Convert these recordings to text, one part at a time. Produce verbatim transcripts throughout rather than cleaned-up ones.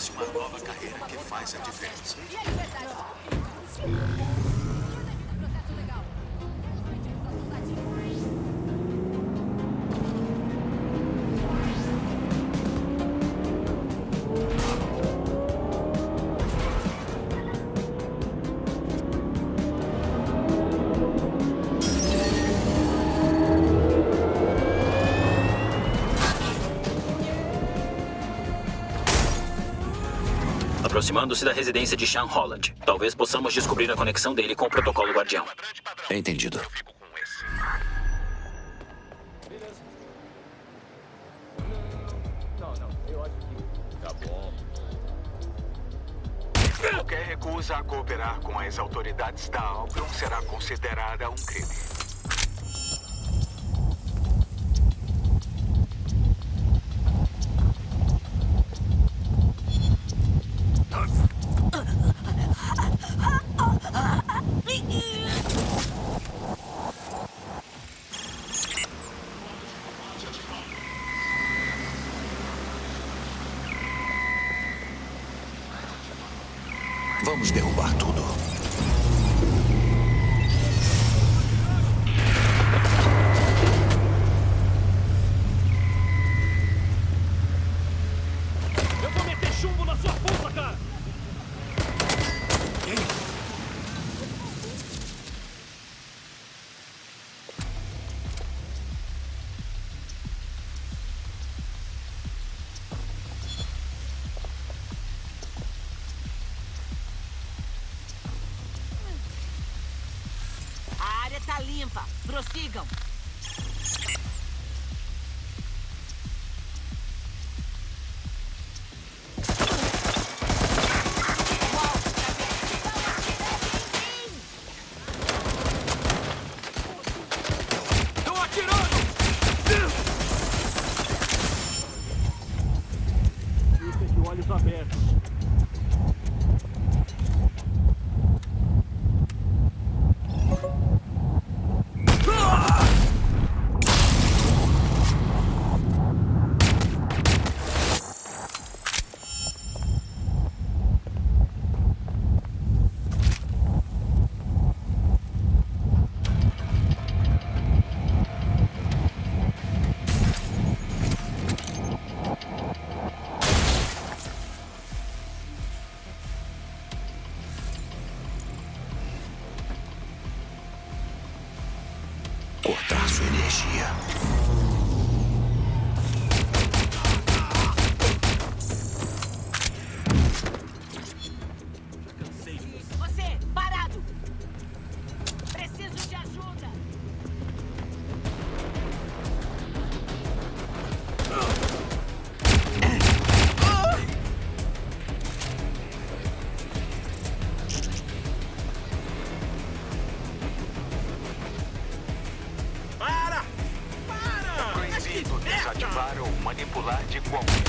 Comece uma nova carreira que faz a diferença. E a liberdade? Processo legal. Aproximando-se da residência de Sean Holland. Talvez possamos descobrir a conexão dele com o protocolo Guardião. Entendido. Qualquer recusa a cooperar com as autoridades da Albion será considerada um crime. Vamos derrubar tudo. Eu vou meter chumbo na sua puta, cara! A área tá limpa. Prossigam. Estão atirando! Fica de olhos abertos. Cortar sua energia. Você, parado! Preciso de ajuda! Para! Para! Proibido desativar ou manipular de qualquer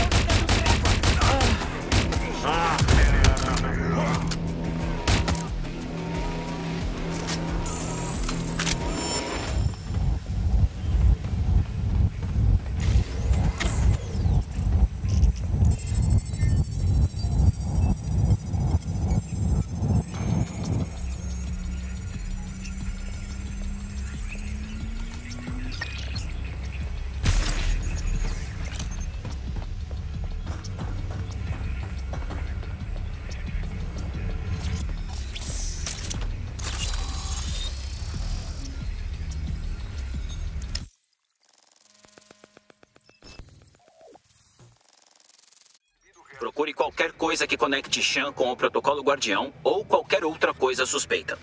Procure qualquer coisa que conecte Sean com o protocolo Guardião ou qualquer outra coisa suspeita.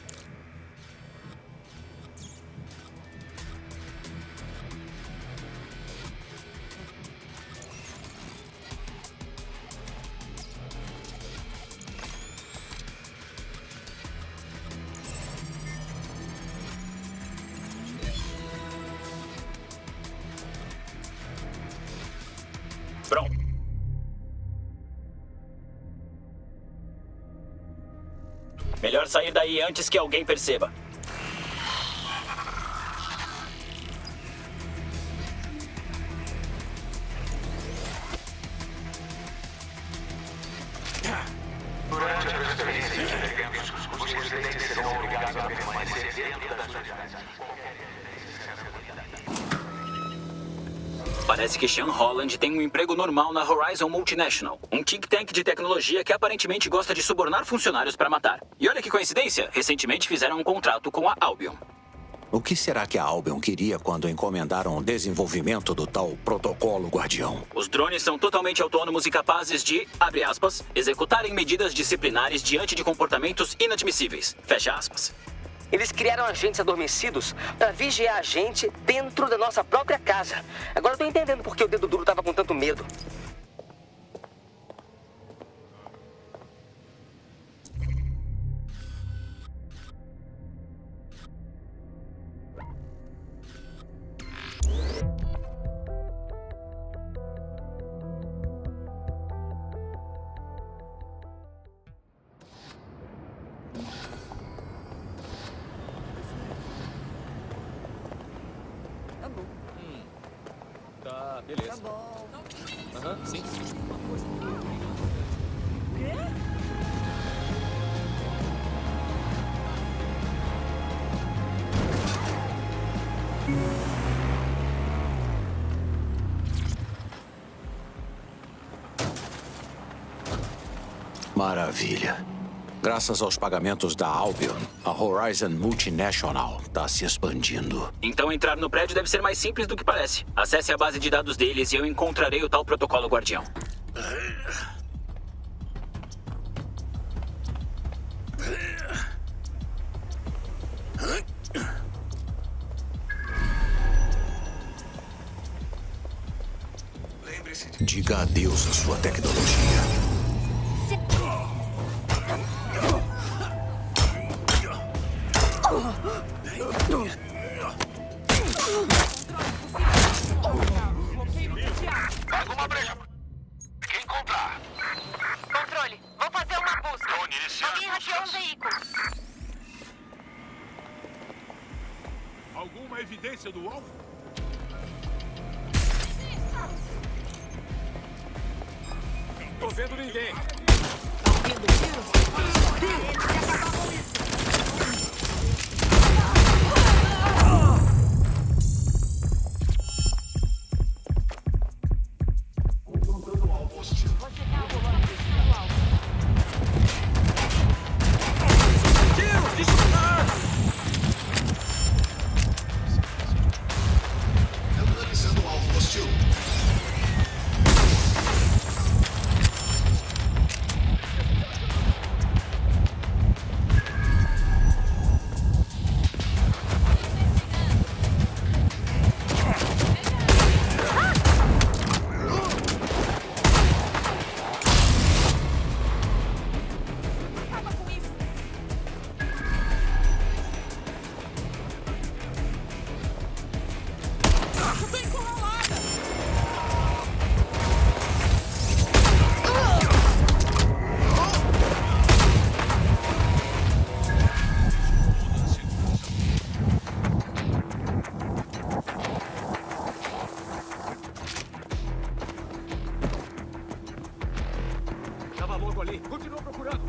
Pronto. Melhor sair daí antes que alguém perceba. Parece que Sean Holland tem um emprego normal na Horizon Multinational, um think tank de tecnologia que aparentemente gosta de subornar funcionários para matar. E olha que coincidência, recentemente fizeram um contrato com a Albion. O que será que a Albion queria quando encomendaram o desenvolvimento do tal Protocolo Guardião? Os drones são totalmente autônomos e capazes de, abre aspas, executarem medidas disciplinares diante de comportamentos inadmissíveis, fecha aspas. Eles criaram agentes adormecidos para vigiar a gente dentro da nossa própria casa. Agora eu tô entendendo por que o Dedo Duro tava com tanto medo. Tá, beleza. Tá bom. Aham, sim. Maravilha. Graças aos pagamentos da Albion, a Horizon Multinational está se expandindo. Então entrar no prédio deve ser mais simples do que parece. Acesse a base de dados deles e eu encontrarei o tal Protocolo Guardião. Diga adeus à sua tecnologia. Alguma brecha. Quem encontrar? Controle, vou fazer uma busca. Drone iniciando Alguém hackeou um buscas. veículo. Alguma evidência do alvo? Tô vendo ninguém. Ouvindo tiros? Eles acabaram com isso. Tava logo ali. Continua procurando.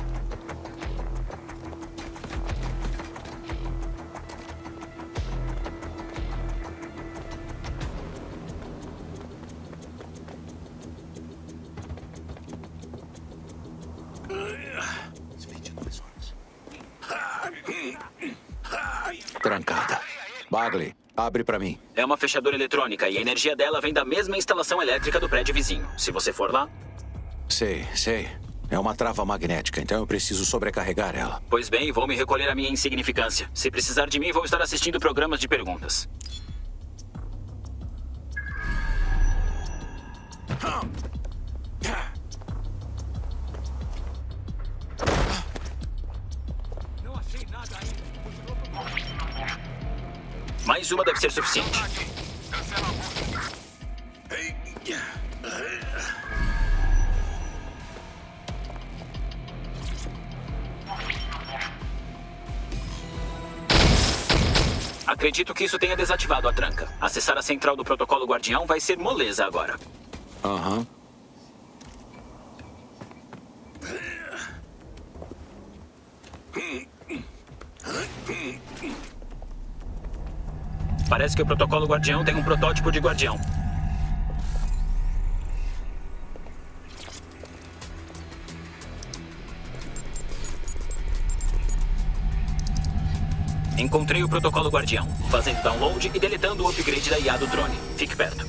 Trancada. Bagley, abre pra mim. É uma fechadura eletrônica e a energia dela vem da mesma instalação elétrica do prédio vizinho. Se você for lá... Sei, sei. É uma trava magnética, então eu preciso sobrecarregar ela. Pois bem, vou me recolher à minha insignificância. Se precisar de mim, vou estar assistindo programas de perguntas. Não achei nada ainda. Continua procurando. Mais uma deve ser suficiente. Cancela a busca. Acredito que isso tenha desativado a tranca. Acessar a central do Protocolo Guardião vai ser moleza agora. Aham. Parece que o Protocolo Guardião tem um protótipo de guardião. Encontrei o protocolo Guardião, fazendo download e deletando o upgrade da I A do drone. Fique perto.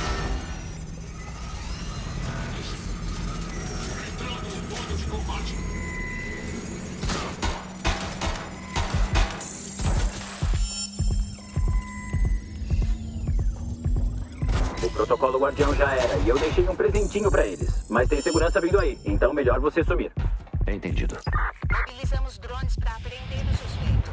O protocolo Guardião já era e eu deixei um presentinho pra eles. Mas tem segurança vindo aí, então melhor você sumir. Entendido. Mobilizamos drones para apreender o suspeito.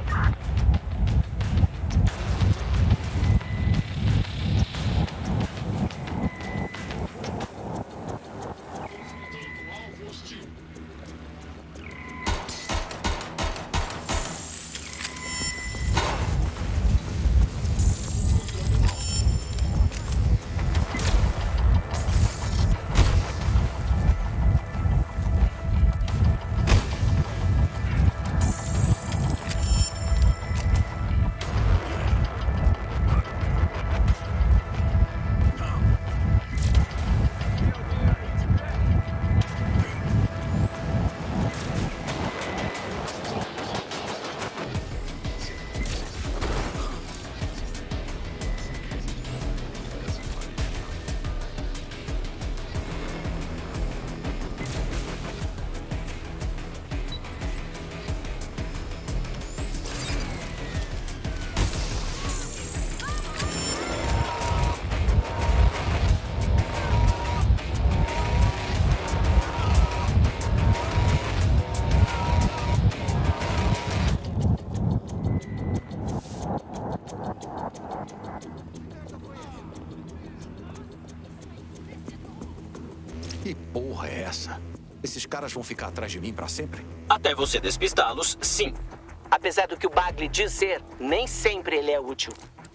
Que porra é essa? Esses caras vão ficar atrás de mim pra sempre? Até você despistá-los, sim. Apesar do que o Bagley diz ser, nem sempre ele é útil.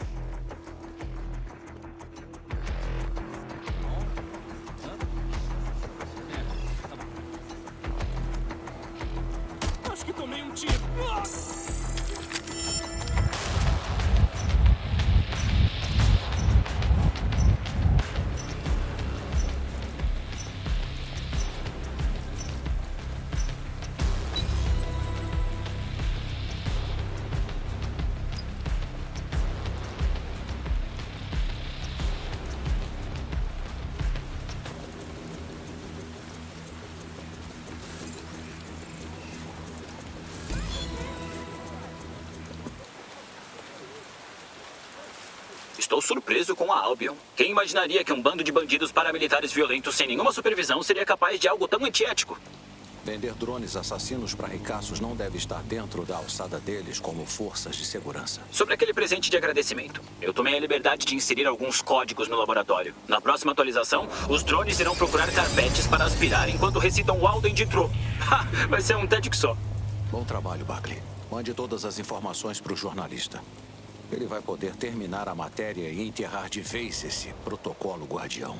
Acho que tomei um tiro. Nossa! Estou surpreso com a Albion. Quem imaginaria que um bando de bandidos paramilitares violentos sem nenhuma supervisão seria capaz de algo tão antiético? Vender drones assassinos para ricaços não deve estar dentro da alçada deles como forças de segurança. Sobre aquele presente de agradecimento, eu tomei a liberdade de inserir alguns códigos no laboratório. Na próxima atualização, os drones irão procurar carpetes para aspirar enquanto recitam Walden de Tro. Vai ser um TED que só. Bom trabalho, Bagley. Mande todas as informações para o jornalista. Ele vai poder terminar a matéria e enterrar de vez esse protocolo Guardião.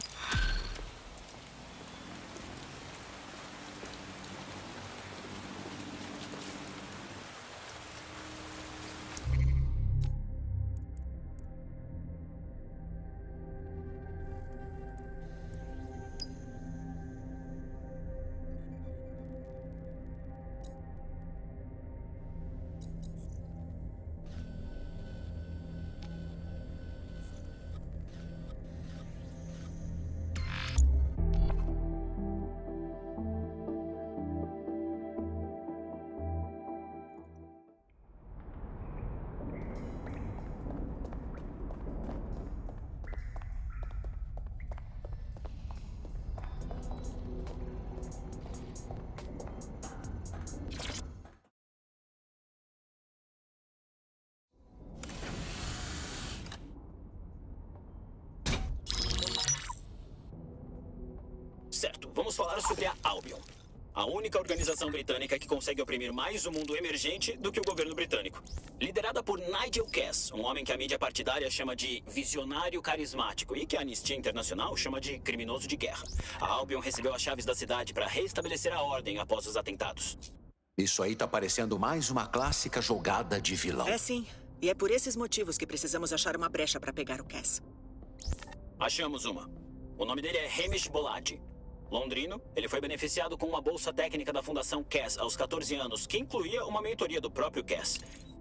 Certo, vamos falar sobre a Albion. A única organização britânica que consegue oprimir mais o mundo emergente do que o governo britânico. Liderada por Nigel Cass, um homem que a mídia partidária chama de visionário carismático e que a Anistia Internacional chama de criminoso de guerra. A Albion recebeu as chaves da cidade para restabelecer a ordem após os atentados. Isso aí tá parecendo mais uma clássica jogada de vilão. É sim. E é por esses motivos que precisamos achar uma brecha para pegar o Cass. Achamos uma. O nome dele é Hamish Boladi. Londrino, ele foi beneficiado com uma bolsa técnica da Fundação Cass aos quatorze anos, que incluía uma mentoria do próprio Cass.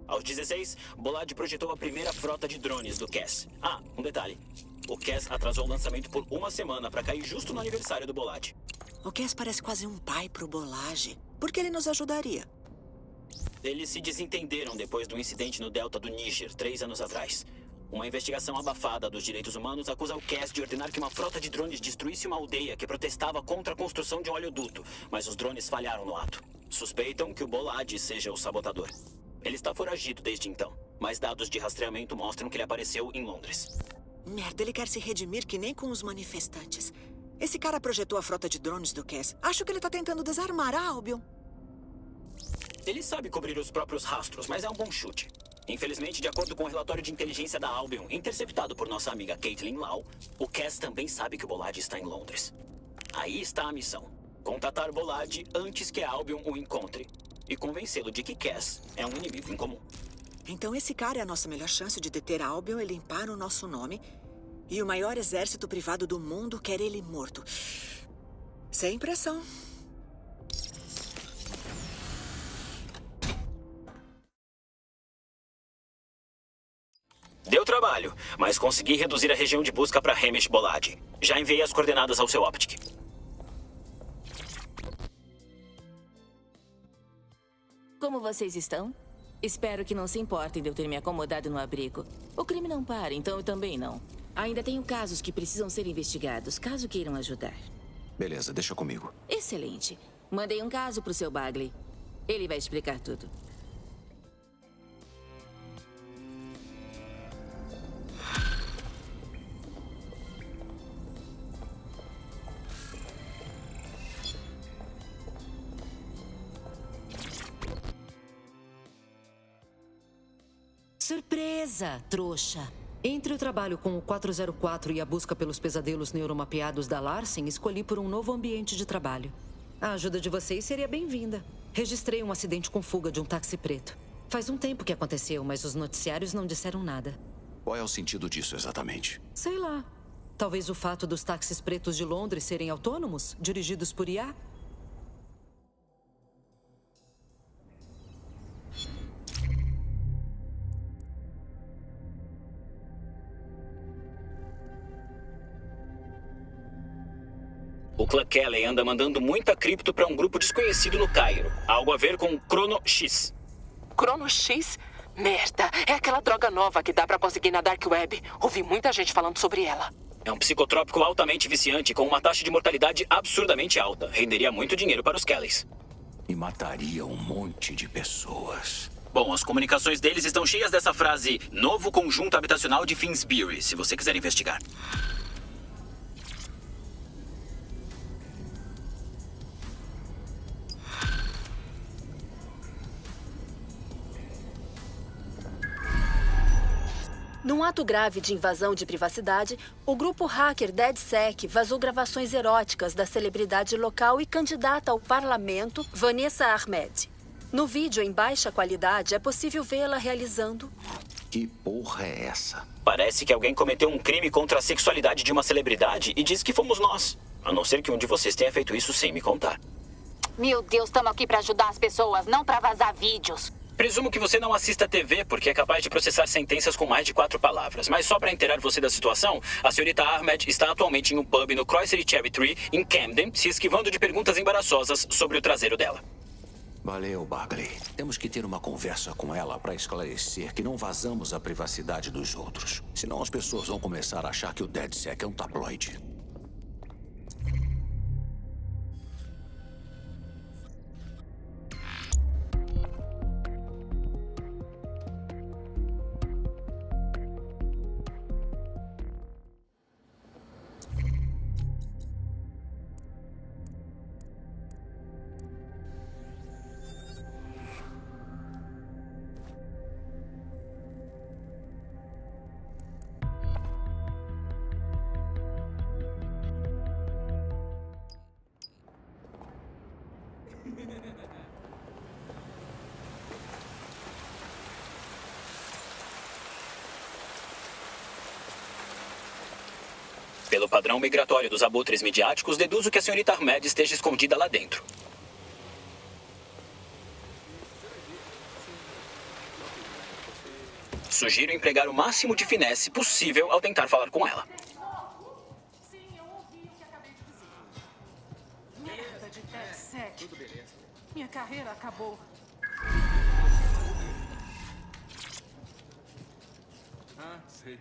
Aos dezesseis, Bolad projetou a primeira frota de drones do Cass. Ah, um detalhe. O Cass atrasou o lançamento por uma semana para cair justo no aniversário do Bolad. O Cass parece quase um pai pro Bolad. Por que ele nos ajudaria? Eles se desentenderam depois do incidente no delta do Níger, três anos atrás. Uma investigação abafada dos direitos humanos acusa o Cass de ordenar que uma frota de drones destruísse uma aldeia que protestava contra a construção de um oleoduto, mas os drones falharam no ato. Suspeitam que o Bolad seja o sabotador. Ele está foragido desde então, mas dados de rastreamento mostram que ele apareceu em Londres. Merda, ele quer se redimir que nem com os manifestantes. Esse cara projetou a frota de drones do Cass. Acho que ele tá tentando desarmar a Albion. Ele sabe cobrir os próprios rastros, mas é um bom chute. Infelizmente, de acordo com o relatório de inteligência da Albion, interceptado por nossa amiga Caitlin Lau, o Cass também sabe que o Bolad está em Londres. Aí está a missão. Contatar Bolad antes que a Albion o encontre. E convencê-lo de que Cass é um inimigo em comum. Então esse cara é a nossa melhor chance de deter a Albion e limpar o nosso nome. E o maior exército privado do mundo quer ele morto. Sem pressão. Deu trabalho, mas consegui reduzir a região de busca para Hamish Bolad. Já enviei as coordenadas ao seu Optic. Como vocês estão? Espero que não se importem de eu ter me acomodado no abrigo. O crime não para, então eu também não. Ainda tenho casos que precisam ser investigados, caso queiram ajudar. Beleza, deixa comigo. Excelente. Mandei um caso pro seu Bagley. Ele vai explicar tudo. Surpresa, trouxa! Entre o trabalho com o quatro zero quatro e a busca pelos pesadelos neuromapeados da Larsen, escolhi por um novo ambiente de trabalho. A ajuda de vocês seria bem-vinda. Registrei um acidente com fuga de um táxi preto. Faz um tempo que aconteceu, mas os noticiários não disseram nada. Qual é o sentido disso exatamente? Sei lá. Talvez o fato dos táxis pretos de Londres serem autônomos, dirigidos por I A? O clã Kelly anda mandando muita cripto para um grupo desconhecido no Cairo. Algo a ver com Crono X. Crono X? Merda, é aquela droga nova que dá pra conseguir na Dark Web. Ouvi muita gente falando sobre ela. É um psicotrópico altamente viciante com uma taxa de mortalidade absurdamente alta. Renderia muito dinheiro para os Kellys. E mataria um monte de pessoas. Bom, as comunicações deles estão cheias dessa frase: novo conjunto habitacional de Finsbury, se você quiser investigar. Num ato grave de invasão de privacidade, o grupo hacker DeadSec vazou gravações eróticas da celebridade local e candidata ao parlamento, Vanessa Ahmed. No vídeo em baixa qualidade, é possível vê-la realizando... Que porra é essa? Parece que alguém cometeu um crime contra a sexualidade de uma celebridade e diz que fomos nós. A não ser que um de vocês tenha feito isso sem me contar. Meu Deus, estamos aqui pra ajudar as pessoas, não pra vazar vídeos. Presumo que você não assista T V porque é capaz de processar sentenças com mais de quatro palavras. Mas só para inteirar você da situação, a senhorita Ahmed está atualmente em um pub no Croiser Cherry Tree, em Camden, se esquivando de perguntas embaraçosas sobre o traseiro dela. Valeu, Bagley. Temos que ter uma conversa com ela para esclarecer que não vazamos a privacidade dos outros. Senão as pessoas vão começar a achar que o DeadSec é um tabloide. Pelo padrão migratório dos abutres midiáticos, deduzo que a senhorita Ahmed esteja escondida lá dentro. Sugiro empregar o máximo de finesse possível ao tentar falar com ela. Sim, eu ouvi o que acabei de dizer. Merda de DedSec. Tudo beleza. Minha carreira acabou. Ah, sei.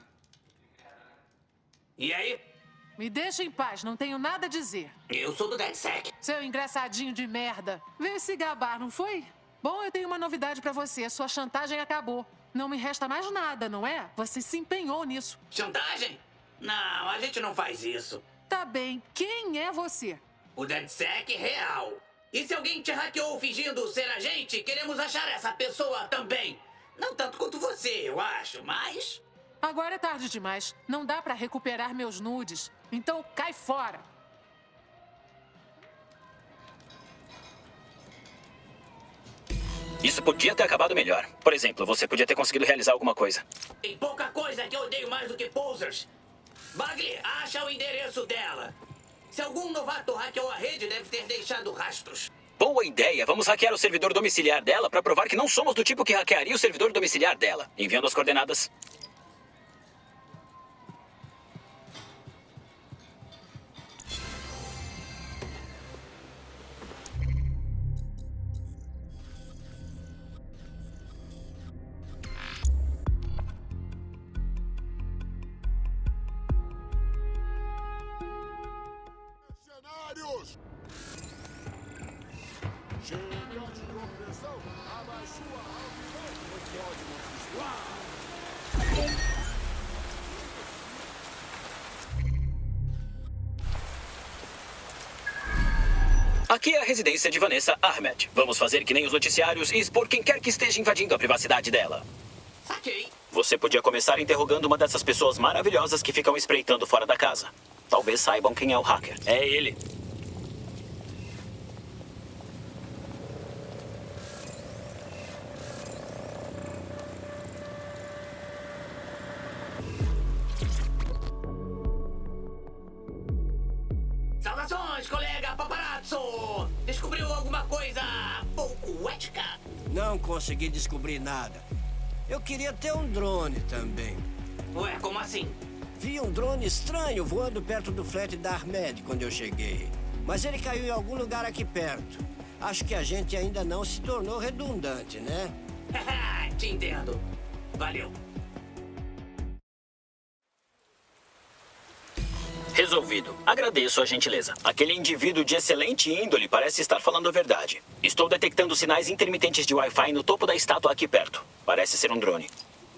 E aí? Me deixa em paz, não tenho nada a dizer. Eu sou do DedSec. Seu engraçadinho de merda. Veio se gabar, não foi? Bom, eu tenho uma novidade pra você. Sua chantagem acabou. Não me resta mais nada, não é? Você se empenhou nisso. Chantagem? Não, a gente não faz isso. Tá bem. Quem é você? O DedSec real. E se alguém te hackeou fingindo ser a gente, queremos achar essa pessoa também. Não tanto quanto você, eu acho, mas... Agora é tarde demais. Não dá pra recuperar meus nudes. Então cai fora. Isso podia ter acabado melhor. Por exemplo, você podia ter conseguido realizar alguma coisa. Tem pouca coisa que eu odeio mais do que posers. Bagley, acha o endereço dela. Se algum novato hackeou a rede, deve ter deixado rastros. Boa ideia. Vamos hackear o servidor domiciliar dela para provar que não somos do tipo que hackearia o servidor domiciliar dela. Enviando as coordenadas. Aqui é a residência de Vanessa Ahmed. Vamos fazer que nem os noticiários e expor quem quer que esteja invadindo a privacidade dela. Saquei. Você podia começar interrogando uma dessas pessoas maravilhosas que ficam espreitando fora da casa. Talvez saibam quem é o hacker. É ele. Saudações, colega paparazzo! Descobriu alguma coisa pouco ética? Não consegui descobrir nada. Eu queria ter um drone também. Ué, como assim? Vi um drone estranho voando perto do flat da Ahmed quando eu cheguei. Mas ele caiu em algum lugar aqui perto. Acho que a gente ainda não se tornou redundante, né? Te entendo. Valeu. Resolvido. Agradeço a gentileza. Aquele indivíduo de excelente índole parece estar falando a verdade. Estou detectando sinais intermitentes de Wi-Fi no topo da estátua aqui perto. Parece ser um drone.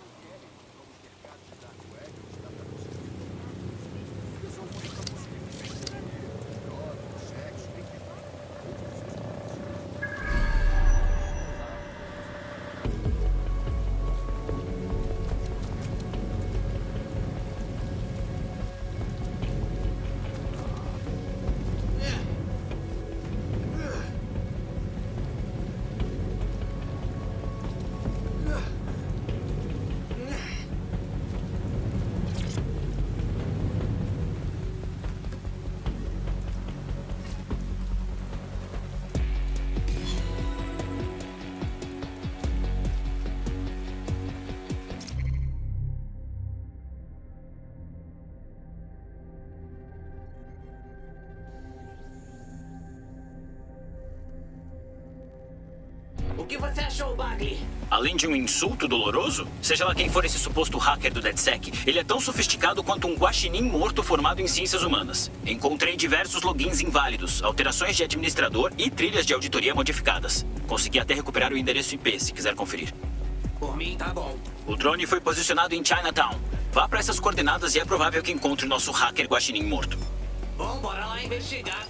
O que você achou, Bagley? Além de um insulto doloroso, seja lá quem for esse suposto hacker do DedSec, ele é tão sofisticado quanto um guaxinim morto formado em ciências humanas. Encontrei diversos logins inválidos, alterações de administrador e trilhas de auditoria modificadas. Consegui até recuperar o endereço I P, se quiser conferir. Por mim, tá bom. O drone foi posicionado em Chinatown. Vá para essas coordenadas e é provável que encontre nosso hacker guaxinim morto. Bom, bora lá investigar.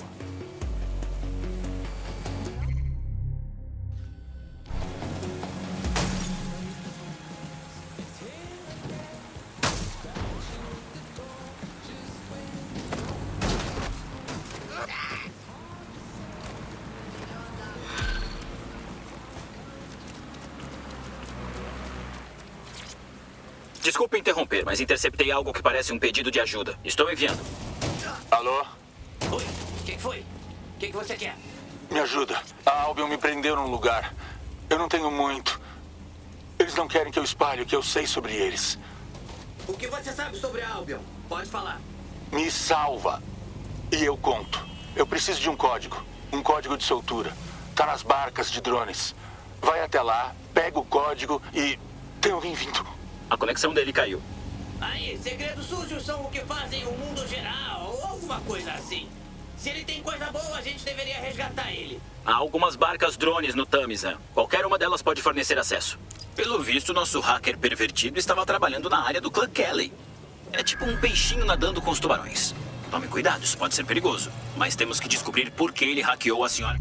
Desculpe interromper, mas interceptei algo que parece um pedido de ajuda. Estou enviando. Alô? Oi, o que foi? O que você quer? Me ajuda. A Albion me prendeu num lugar. Eu não tenho muito. Eles não querem que eu espalhe o que eu sei sobre eles. O que você sabe sobre a Albion? Pode falar. Me salva. E eu conto. Eu preciso de um código. Um código de soltura. Tá nas barcas de drones. Vai até lá, pega o código e... Tem alguém vindo. A conexão dele caiu. Aí, segredos sujos são o que fazem o mundo geral, ou alguma coisa assim. Se ele tem coisa boa, a gente deveria resgatar ele. Há algumas barcas drones no Tamisa. Qualquer uma delas pode fornecer acesso. Pelo visto, nosso hacker pervertido estava trabalhando na área do clã Kelly. É tipo um peixinho nadando com os tubarões. Tome cuidado, isso pode ser perigoso. Mas temos que descobrir por que ele hackeou a senhora.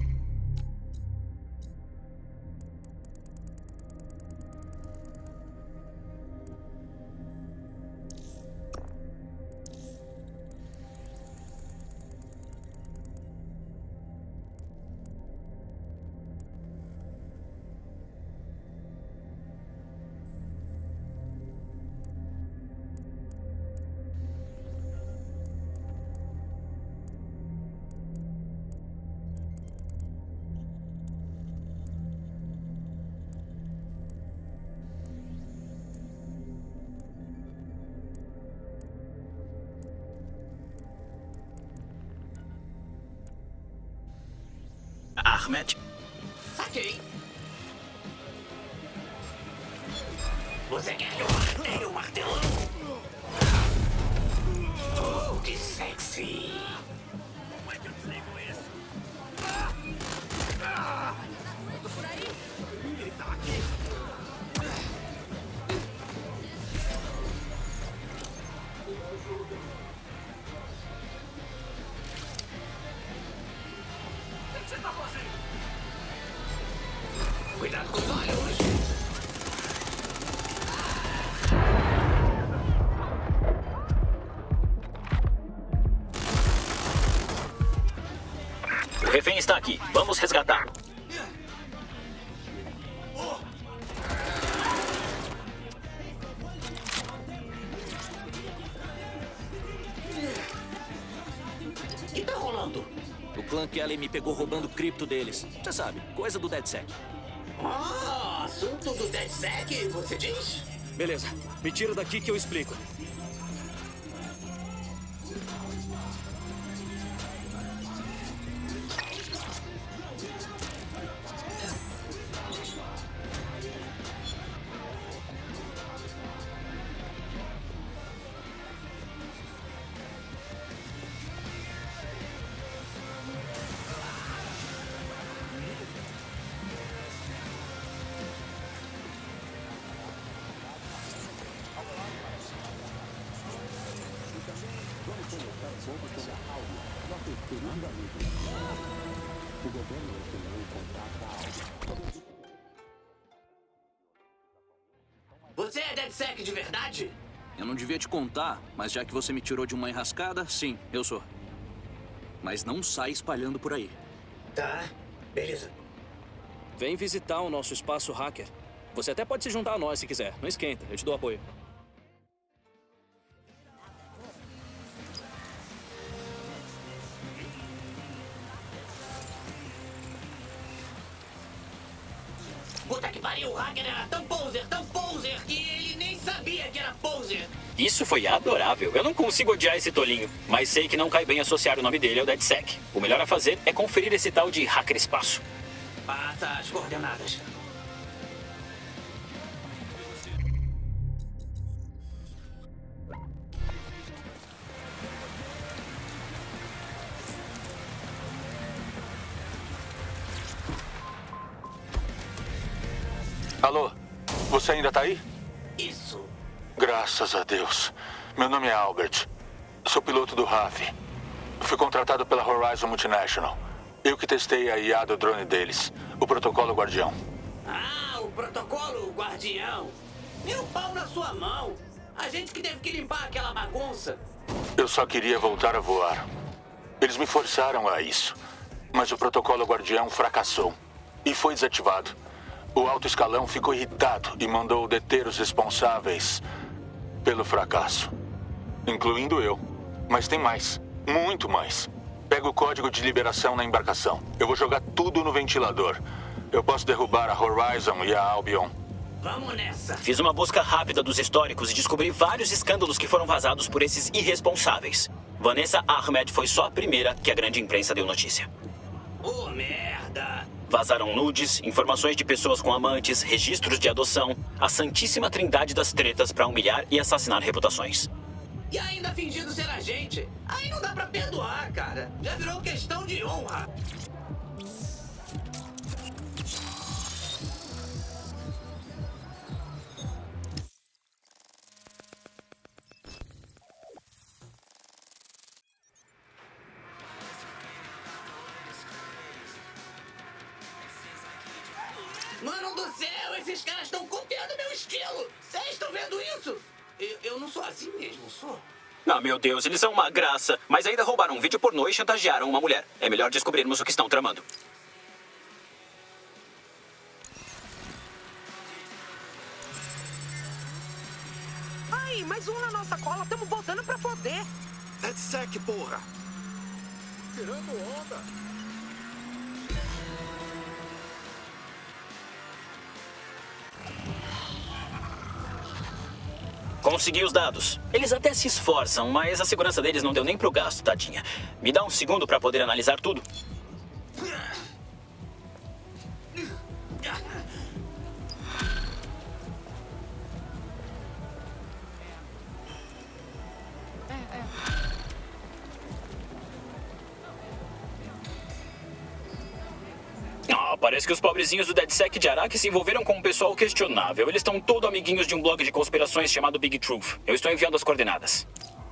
Ahmed. Saquei. Você quer que eu martele o martelão? Oh, que sexy. Como é que eu desligo isso? Ah! Eu tô por aí? Ele tá aqui. O que você tá fazendo? Cuidado com os olhos. O refém está aqui. Vamos resgatá-lo. O que tá rolando? O clã Kelly me pegou roubando cripto deles. Você sabe, coisa do DedSec. Ah, assunto do DedSec, você diz? Beleza, me tira daqui que eu explico. Você é DedSec de verdade? Eu não devia te contar, mas já que você me tirou de uma enrascada, sim, eu sou. Mas não sai espalhando por aí. Tá, beleza. Vem visitar o nosso espaço hacker. Você até pode se juntar a nós se quiser. Não esquenta, eu te dou apoio. Puta que pariu, o hacker era tão poser, tão poser, que ele nem sabia que era poser. Isso foi adorável. Eu não consigo odiar esse tolinho, mas sei que não cai bem associar o nome dele ao DedSec. O melhor a fazer é conferir esse tal de hacker espaço. Passa as coordenadas. Alô? Você ainda tá aí? Isso. Graças a Deus. Meu nome é Albert. Sou piloto do R A F. Fui contratado pela Horizon Multinational. Eu que testei a I A do drone deles, o protocolo Guardião. Ah, o protocolo Guardião. Meu pau na sua mão. A gente que teve que limpar aquela bagunça. Eu só queria voltar a voar. Eles me forçaram a isso. Mas o protocolo Guardião fracassou e foi desativado. O alto escalão ficou irritado e mandou deter os responsáveis pelo fracasso. Incluindo eu. Mas tem mais. Muito mais. Pega o código de liberação na embarcação. Eu vou jogar tudo no ventilador. Eu posso derrubar a Horizon e a Albion. Vamos nessa. Fiz uma busca rápida dos históricos e descobri vários escândalos que foram vazados por esses irresponsáveis. Vanessa Ahmed foi só a primeira que a grande imprensa deu notícia. Oh, merda! Vazaram nudes, informações de pessoas com amantes, registros de adoção, a santíssima trindade das tretas pra humilhar e assassinar reputações. E ainda fingindo ser a gente. Aí não dá pra perdoar, cara. Já virou questão de honra. Mano do céu, esses caras estão copiando meu estilo. Vocês estão vendo isso? Eu, eu não sou assim mesmo, sou. Ah, meu Deus, eles são uma graça. Mas ainda roubaram um vídeo pornô e chantagearam uma mulher. É melhor descobrirmos o que estão tramando. Ai, mais um na nossa cola. Estamos voltando pra foder. DedSec, porra. Tirando onda. Consegui os dados. Eles até se esforçam, mas a segurança deles não deu nem pro gasto, tadinha. Me dá um segundo pra poder analisar tudo. Ah, parece que os pobrezinhos do DedSec de Araque se envolveram com um pessoal questionável. Eles estão todo amiguinhos de um blog de conspirações chamado Big Truth. Eu estou enviando as coordenadas.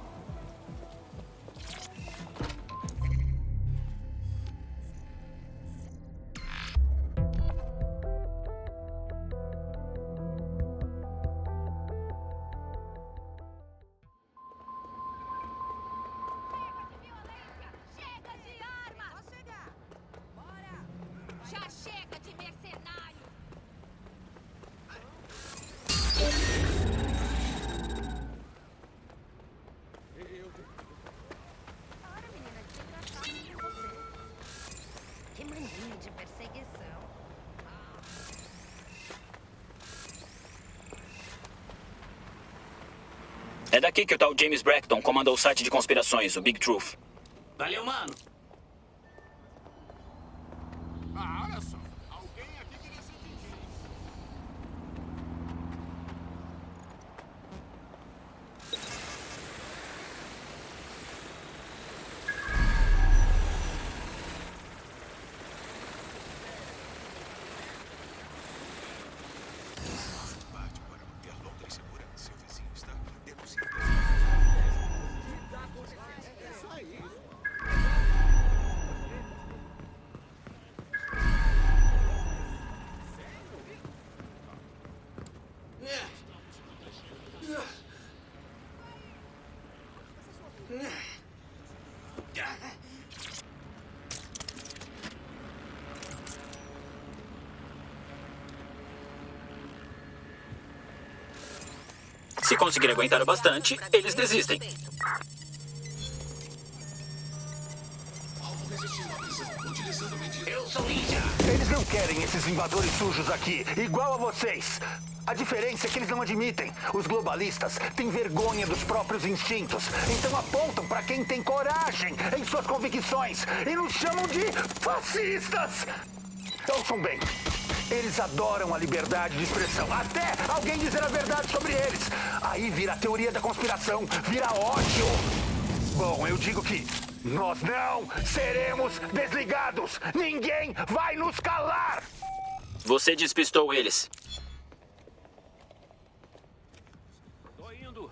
É daqui que o tal James Braxton comanda o site de conspirações, o Big Truth. Valeu, mano. Ah, olha só. Alguém aqui queria ser entendido. Bate para manter Londres segura. Seu vizinho está denunciando. É isso aí. Se conseguir aguentar o bastante, eles desistem. Eu sou ninja. Eles não querem esses invasores sujos aqui, igual a vocês. A diferença é que eles não admitem. Os globalistas têm vergonha dos próprios instintos. Então apontam para quem tem coragem em suas convicções e nos chamam de fascistas. Ouçam bem. Eles adoram a liberdade de expressão, até alguém dizer a verdade sobre eles. Aí vira a teoria da conspiração, vira ódio. Bom, eu digo que nós não seremos desligados. Ninguém vai nos calar. Você despistou eles. Tô indo.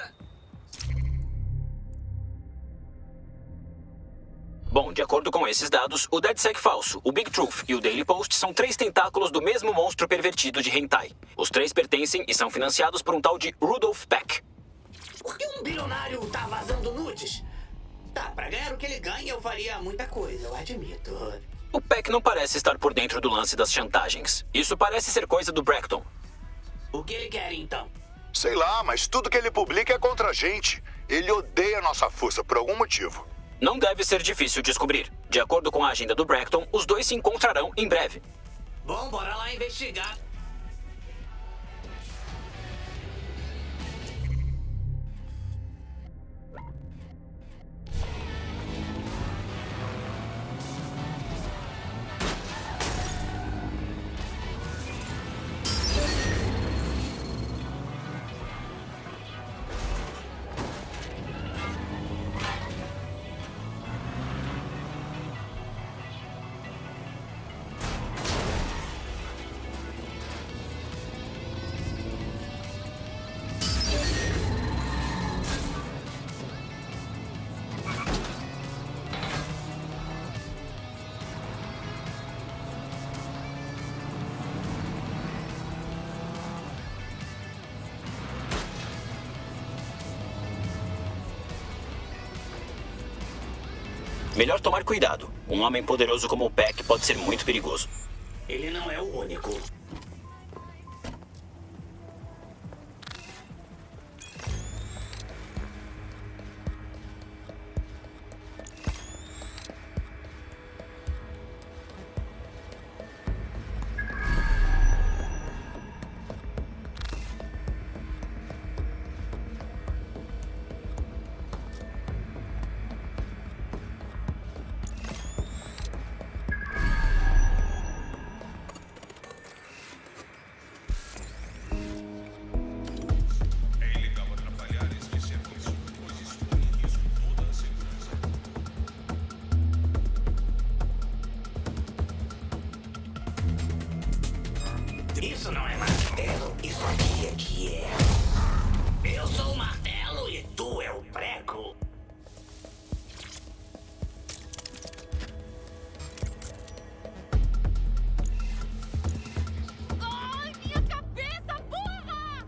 Bom, de acordo com esses dados, o DedSec falso, o Big Truth e o Daily Post são três tentáculos do mesmo monstro pervertido de hentai. Os três pertencem e são financiados por um tal de Rudolf Peck. Por que um bilionário tá vazando nudes? Tá, pra ganhar o que ele ganha eu faria muita coisa, eu admito. O Peck não parece estar por dentro do lance das chantagens. Isso parece ser coisa do Braxton. O que ele quer, então? Sei lá, mas tudo que ele publica é contra a gente. Ele odeia a nossa força por algum motivo. Não deve ser difícil descobrir. De acordo com a agenda do Braxton, os dois se encontrarão em breve. Bom, bora lá investigar. Melhor tomar cuidado. Um homem poderoso como o Peck pode ser muito perigoso. Ele não é o único. Isso não é martelo, isso aqui é que é. Eu sou o martelo e tu é o prego. Ai, minha cabeça, porra!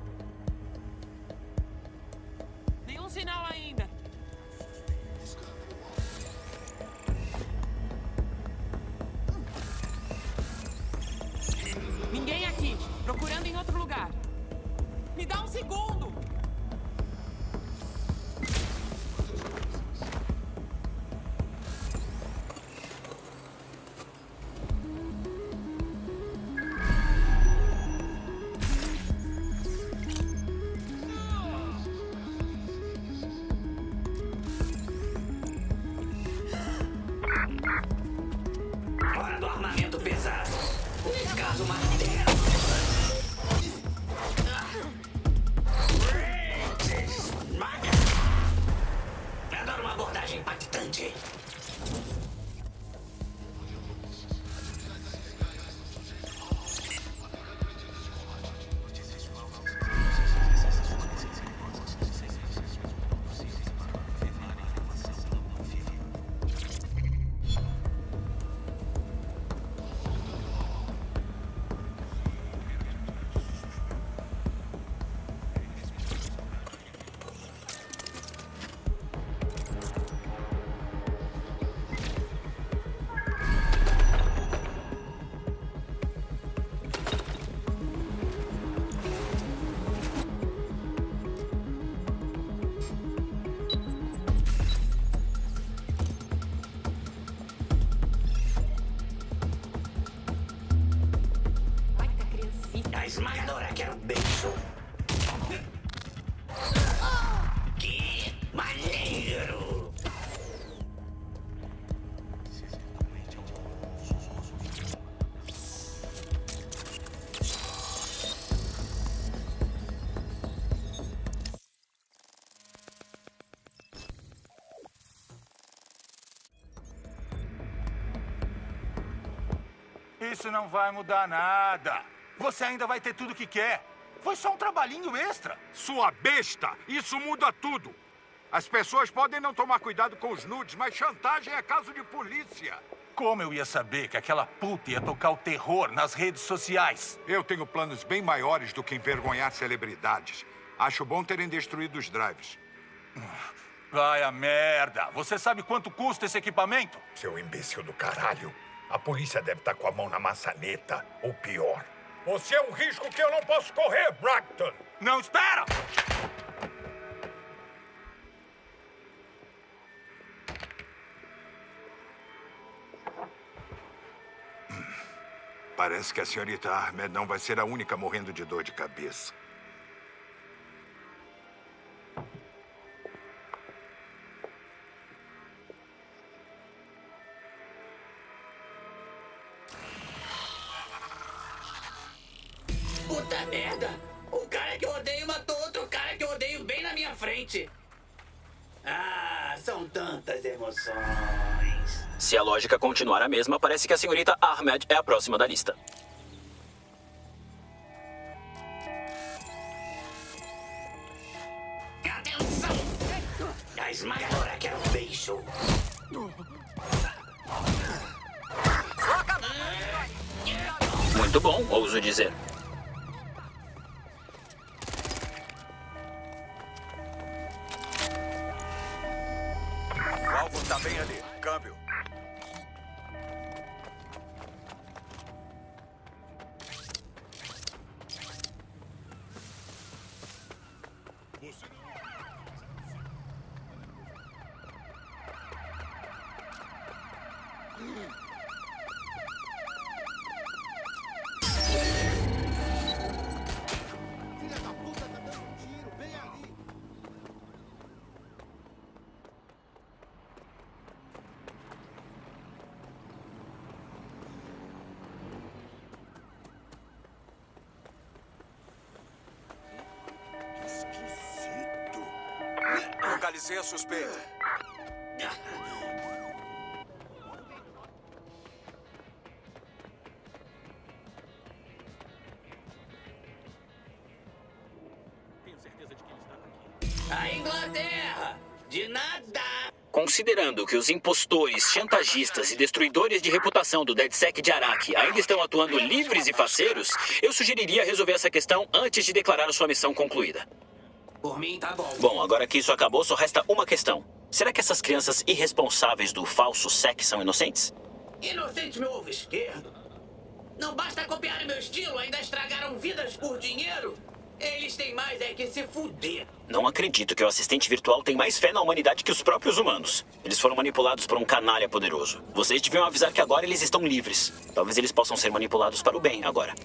Nenhum sinal ainda. Ninguém aqui. Procurando em outro lugar. Me dá um segundo. Hora do armamento pesado. Nesse caso, martelo. Adoro uma abordagem impactante. A esmagadora quer um beijo. Que maneiro! Isso não vai mudar nada. Você ainda vai ter tudo o que quer. Foi só um trabalhinho extra. Sua besta! Isso muda tudo. As pessoas podem não tomar cuidado com os nudes, mas chantagem é caso de polícia. Como eu ia saber que aquela puta ia tocar o terror nas redes sociais? Eu tenho planos bem maiores do que envergonhar celebridades. Acho bom terem destruído os drives. Vai a merda. Você sabe quanto custa esse equipamento? Seu imbecil do caralho. A polícia deve estar com a mão na maçaneta. Ou pior. Você é um risco que eu não posso correr, Bracton. Não, espera! Parece que a senhorita Ahmed não vai ser a única morrendo de dor de cabeça. Puta merda! O cara que eu odeio matou outro cara que eu odeio bem na minha frente. Ah, são tantas emoções. Se a lógica continuar a mesma, parece que a senhorita Ahmed é a próxima da lista. Atenção! A esmagadora quer um beijo. Muito bom, ouso dizer. O alvo tá bem ali. Câmbio. Analisei a suspeita. Tenho certeza de que ele está aqui. A Inglaterra! De nada! Considerando que os impostores, chantagistas e destruidores de reputação do DedSec de Araque ainda estão atuando livres e faceiros, eu sugeriria resolver essa questão antes de declarar a sua missão concluída. Por mim, tá bom. Bom, agora que isso acabou, só resta uma questão. Será que essas crianças irresponsáveis do falso S E C são inocentes? Inocente, meu ovo esquerdo. Não basta copiar meu estilo, ainda estragaram vidas por dinheiro. Eles têm mais é que se fuder. Não acredito que o assistente virtual tem mais fé na humanidade que os próprios humanos. Eles foram manipulados por um canalha poderoso. Vocês deviam avisar que agora eles estão livres. Talvez eles possam ser manipulados para o bem agora.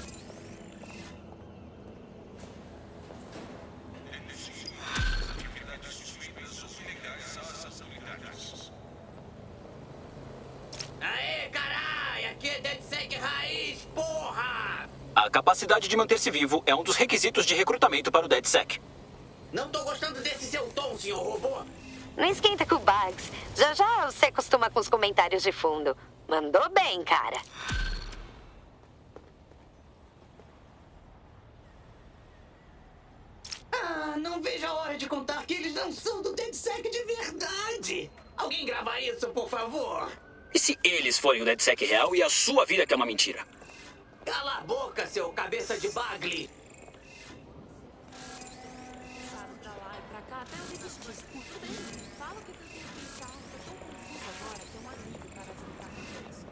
Aê, caralho! Aqui é DedSec raiz, porra! A capacidade de manter-se vivo é um dos requisitos de recrutamento para o DedSec. Não tô gostando desse seu tom, senhor robô. Não esquenta com o Bugs. Já já você acostuma com os comentários de fundo. Mandou bem, cara. Ah, não vejo a hora de contar que eles não são do DedSec de verdade. Alguém grava isso, por favor. E se eles forem o DedSec real e a sua vida que é uma mentira? Cala a boca, seu cabeça de Bagley. Pra lá e pra cá, até eu desistir. Tudo bem, fala o que eu tenho que pensar. Eu tô confusa agora, tem um amigo para ajudar com isso.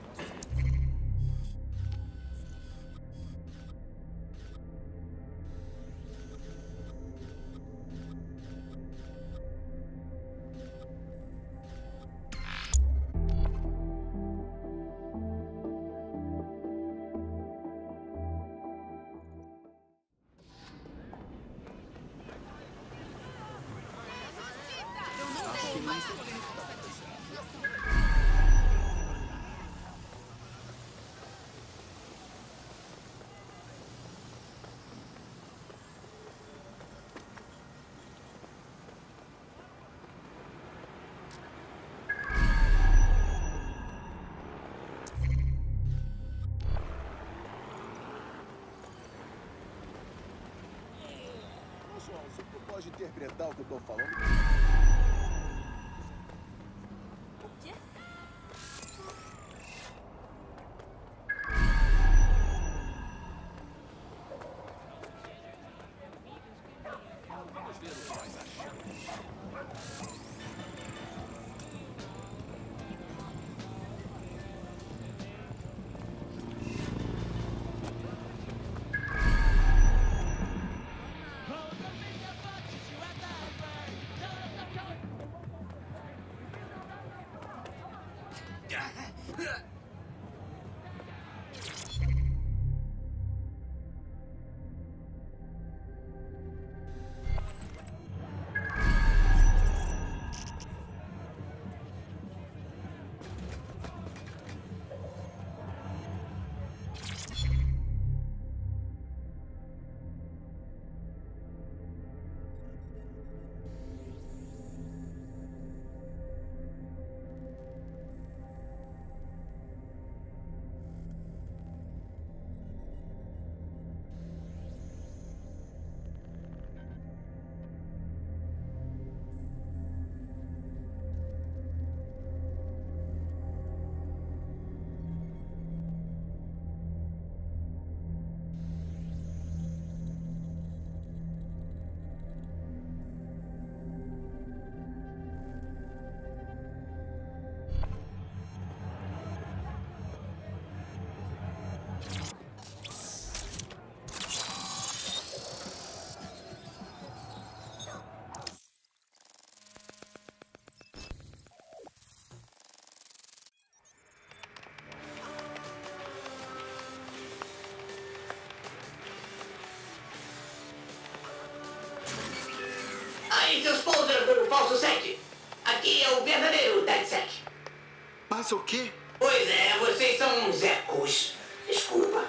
Você pode interpretar o que eu tô falando? O quê? Vamos ver o que nós achamos. Aí, seus posers do falso sec. Aqui é o verdadeiro DedSec. Mas o quê? Pois é, vocês são uns ecos. Desculpa.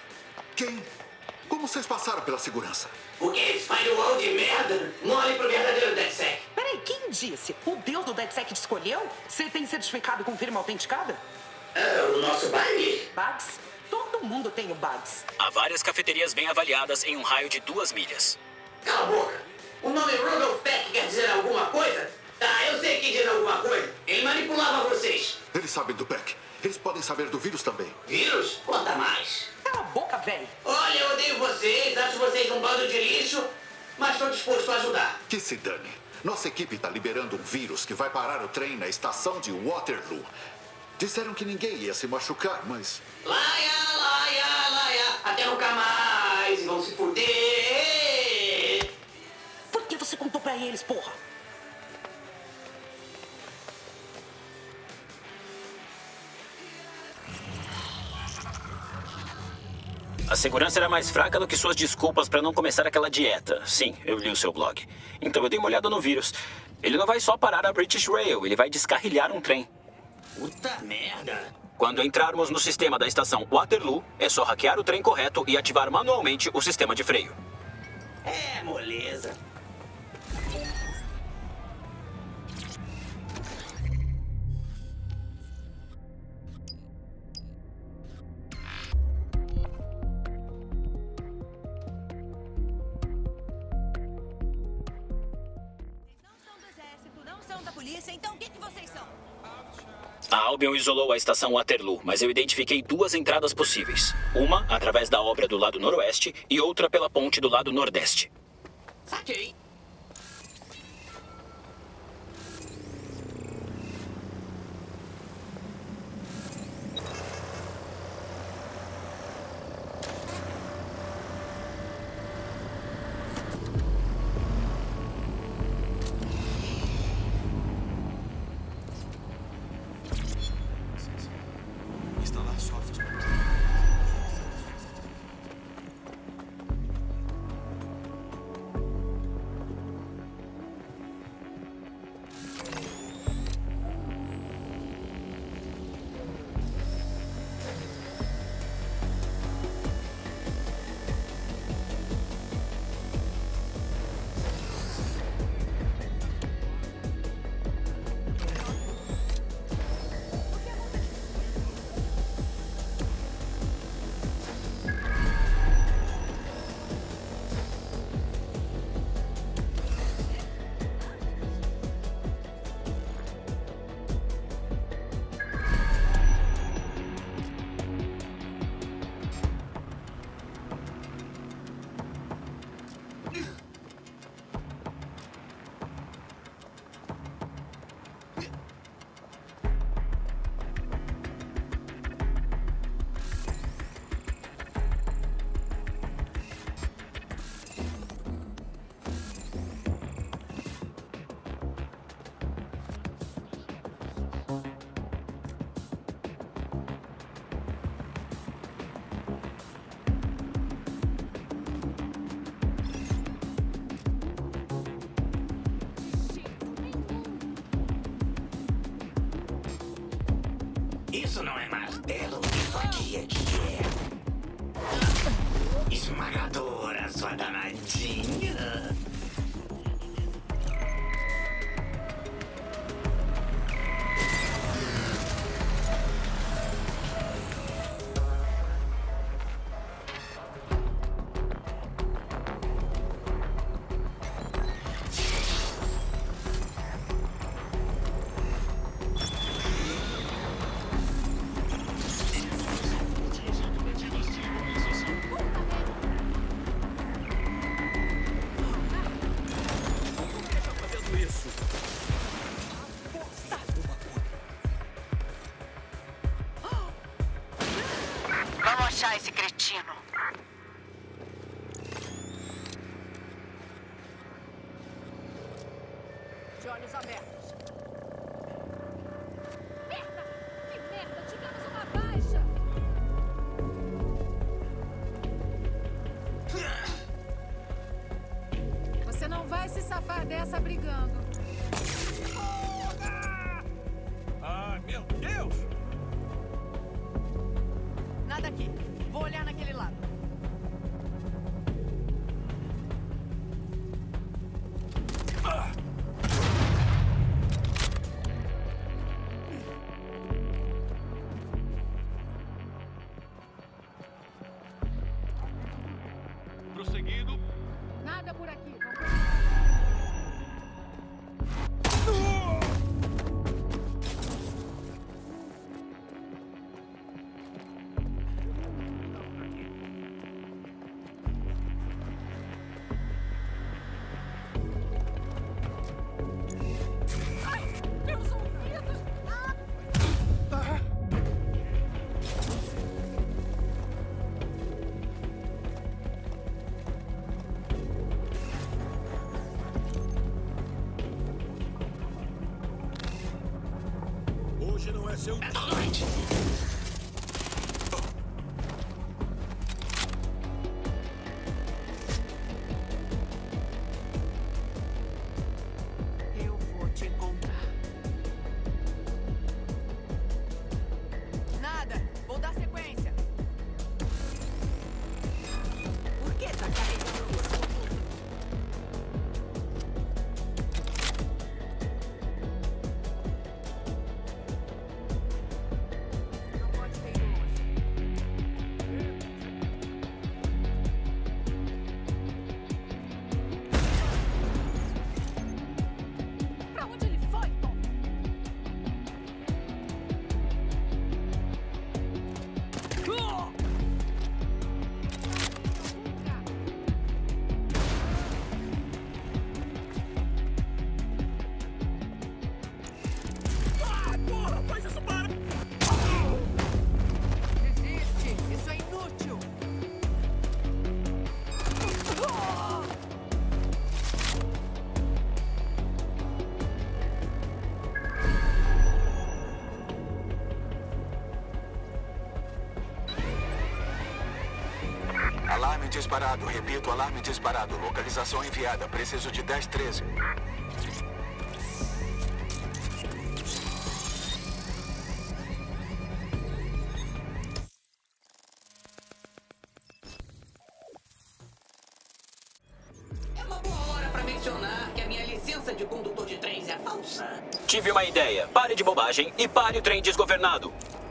Quem? Como vocês passaram pela segurança? Porque esse firewall de merda mole pro verdadeiro DedSec. Peraí, quem Quem disse? O Deus do DedSec te escolheu? Você tem certificado com firma autenticada? Ah, o nosso bug? Bugs? Todo mundo tem o Bugs. Há várias cafeterias bem avaliadas em um raio de duas milhas. Cala a boca. O nome Rudolph Peck quer dizer alguma coisa? Tá, eu sei que diz alguma coisa. Ele manipulava vocês. Eles sabem do Peck. Eles podem saber do vírus também. Vírus? Conta mais. Cala a boca, velho. Olha, eu odeio vocês, acho vocês um bando de lixo, mas estou disposto a ajudar. Que se dane. Nossa equipe está liberando um vírus que vai parar o trem na estação de Waterloo. Disseram que ninguém ia se machucar, mas... Laia, laia, laia, até nunca mais, vão se fuder. Por que você contou pra eles, porra? A segurança era mais fraca do que suas desculpas para não começar aquela dieta. Sim, eu li o seu blog. Então eu dei uma olhada no vírus. Ele não vai só parar a British Rail, ele vai descarrilhar um trem. Puta merda. Quando entrarmos no sistema da estação Waterloo, é só hackear o trem correto e ativar manualmente o sistema de freio. É, moleza. Então o que, que vocês são? A Albion isolou a estação Waterloo, mas eu identifiquei duas entradas possíveis. Uma através da obra do lado noroeste e outra pela ponte do lado nordeste. Saquei. Isso não é martelo, isso aqui é que é. Esmagadora, sua danadinha. Esse cretino. De olhos abertos. Merda! Que merda! Tivemos uma baixa! Você não vai se safar dessa brigando. Ah, meu Deus! Nada aqui. Vou olhar naquele lado. nada por aqui. Hoje não é seu dia. Eu vou te encontrar. Nada. Vou dar sequência. Por que tá carregando isso? Pra onde ele foi, Tom? Ah, porra, faz isso para! Desiste. Isso é inútil. Alarme disparado. Repito, alarme disparado. Localização enviada. Preciso de dez treze. É uma boa hora pra mencionar que a minha licença de condutor de trens é falsa. Tive uma ideia. Pare de bobagem e pare o trem desgovernado.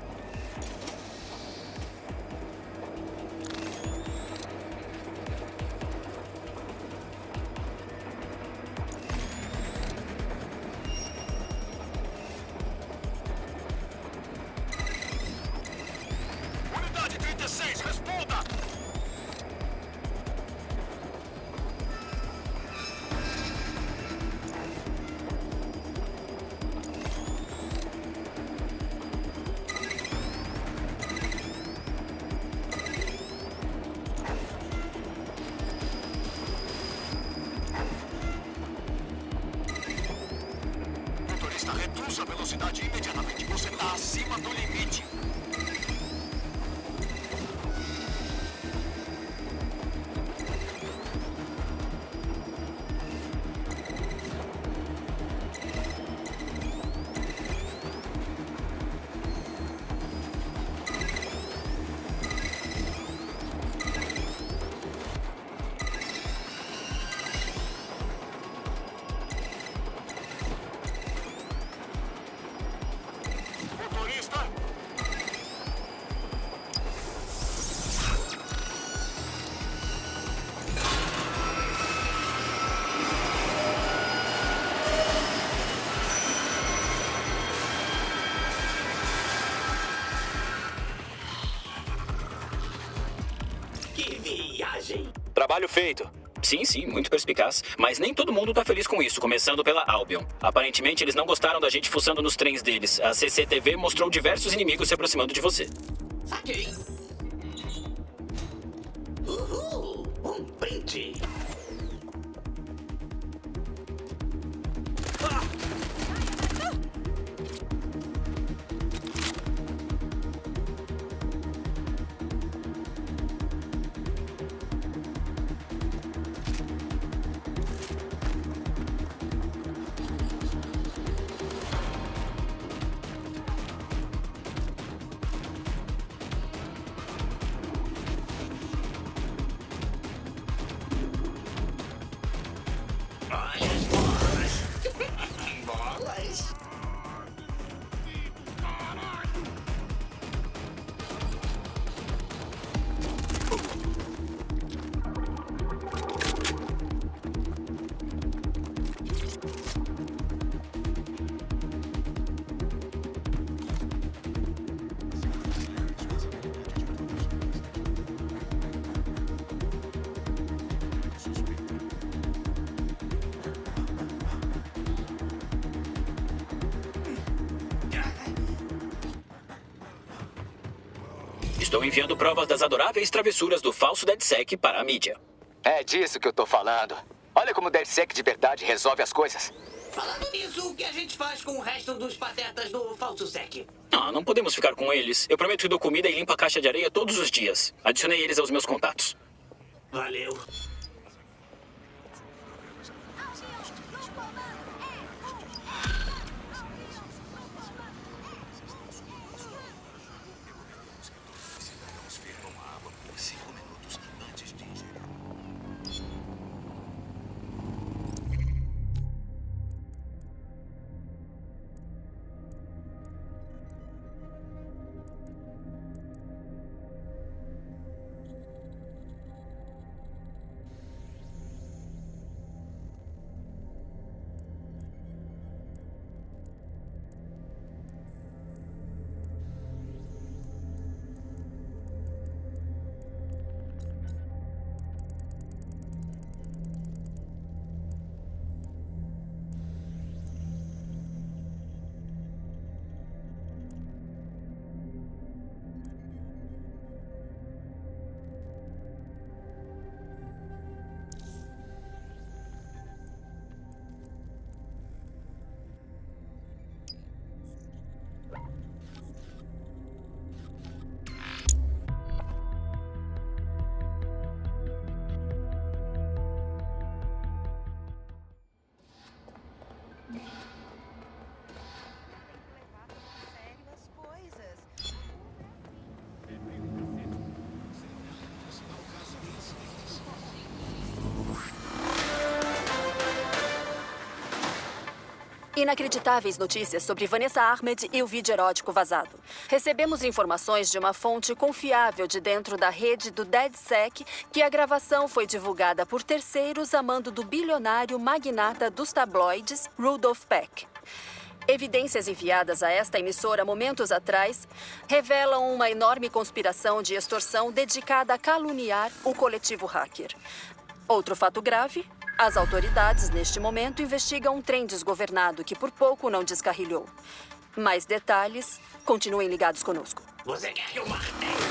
Unidade trinta e seis, responda! Motorista, reduza a velocidade imediatamente. Você está acima do limite. Motorista! Que viagem! Trabalho feito. Sim, sim, muito perspicaz. Mas nem todo mundo tá feliz com isso, começando pela Albion. Aparentemente, eles não gostaram da gente fuçando nos trens deles. A C C T V mostrou diversos inimigos se aproximando de você. Saquei. Uhul! Um print! Olha as bolas! Bolas! Estou enviando provas das adoráveis travessuras do falso DedSec para a mídia. É disso que eu tô falando. Olha como o DedSec de verdade resolve as coisas. Falando nisso, o que a gente faz com o resto dos patetas do falso sec? Ah, não podemos ficar com eles. Eu prometo que dou comida e limpo a caixa de areia todos os dias. Adicionei eles aos meus contatos. Valeu. Inacreditáveis notícias sobre Vanessa Ahmed e o vídeo erótico vazado. Recebemos informações de uma fonte confiável de dentro da rede do DedSec que a gravação foi divulgada por terceiros a mando do bilionário magnata dos tabloides, Rudolph Peck. Evidências enviadas a esta emissora momentos atrás revelam uma enorme conspiração de extorsão dedicada a caluniar o coletivo hacker. Outro fato grave: as autoridades, neste momento, investigam um trem desgovernado que por pouco não descarrilhou. Mais detalhes, continuem ligados conosco. Você quer que eu martele